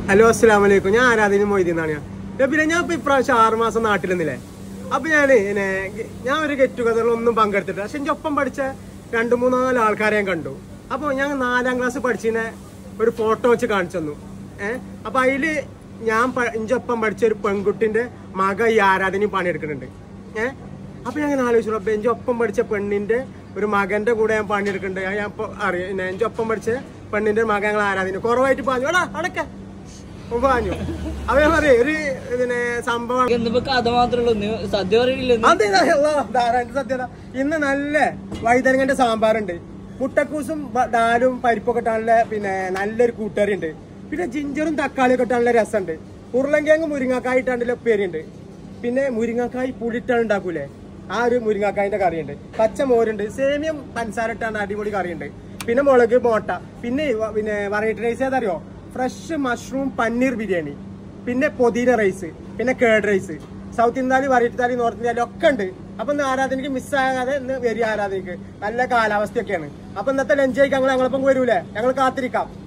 Hello അസ്സലാമലൈക്കും. ഞാൻ ആരാധന മൊയ്തീന്നാണ്. പിന്നെ ഞാൻ ഇപ്പൊ ഇപ്രാവശ്യം 6 മാസം നാട്ടിലെന്നില്ലേ. അപ്പൊ ഞാൻ ഒരു ഗെറ്റ് ടുഗദറിലൊന്നും പങ്കെടുത്തിട്ട്, പക്ഷെ എൻ്റെ ഒപ്പം പഠിച്ച 2-3-4 ആൾക്കാരെ ഞാൻ കണ്ടു. അപ്പൊ ഞാൻ 4ാം ക്ലാസ് പഠിച്ചതിനെ ഒരു ഫോട്ടോ വെച്ച് കാണിച്ചു തന്നു. അപ്പൊ അതില് ഞാൻ എൻ്റെ ഒപ്പം പഠിച്ച ഒരു പെൺകുട്ടിന്റെ മക ഈ ആരാധനയും പണിയെടുക്കുന്നുണ്ട്. അപ്പൊ ഞാൻ ആലോചിച്ചു, അപ്പൊ എൻ്റെ ഒപ്പം പഠിച്ച പെണ്ണിന്റെ ഒരു മകന്റെ കൂടെ ഞാൻ പണിയെടുക്കുന്നുണ്ട്. ഞാൻ ഇപ്പൊ അറിയാം, എൻ്റെ ഒപ്പം പഠിച്ച പെണ്ണിന്റെ മകൻ ഞങ്ങൾ ആരാധന കുറവായിട്ട് പറഞ്ഞു. എടാ അടക്ക പറഞ്ഞു. അവ പറയും ഒരു സംഭവം സത്യത. ഇന്ന് നല്ല വൈതരങ്ങന്റെ സാമ്പാറുണ്ട്, മുട്ടക്കൂസും ദാലും പരിപ്പൊക്കെ ഇട്ടാനുള്ള നല്ലൊരു കൂട്ടുകറി ഉണ്ട്. പിന്നെ ജിഞ്ചറും തക്കാളിയൊക്കെ ഇട്ടാനുള്ള രസമുണ്ട്. ഉരുളങ്കിഴങ്ങ് മുരിങ്ങാക്കായി ഇട്ടാണ്ടുള്ള ഉപ്പേരിയുണ്ട്. പിന്നെ മുരിങ്ങാക്കായി പുളിയിട്ടാണ് ഉണ്ടാക്കൂലേ, ആ ഒരു മുരിങ്ങാക്കായിന്റെ കറിയുണ്ട്. പച്ചമോരുണ്ട്, സേമിയം പഞ്ചസാര ഇട്ടാണ് അടിപൊളി കറിയുണ്ട്. പിന്നെ മുളക് മോട്ട, പിന്നെ വെറൈറ്റി റൈസ് ഏതറിയോ, ഫ്രഷ് മഷ്റൂം പന്നീർ ബിരിയാണി, പിന്നെ പൊതീന റൈസ്, പിന്നെ curd rice, South India variety thali, North India ഒക്കെ ഉണ്ട്. അപ്പൊ ഇന്ന് ആരാധനയ്ക്ക് മിസ്സാകാതെ ഇന്ന് വരിക. ആരാധനയ്ക്ക് നല്ല കാലാവസ്ഥയൊക്കെയാണ്. അപ്പൊ ഇന്നത്തെ ലഞ്ച് കഴിക്കാൻ ഞങ്ങളിപ്പം വരൂലേ, ഞങ്ങൾ കാത്തിരിക്കാം.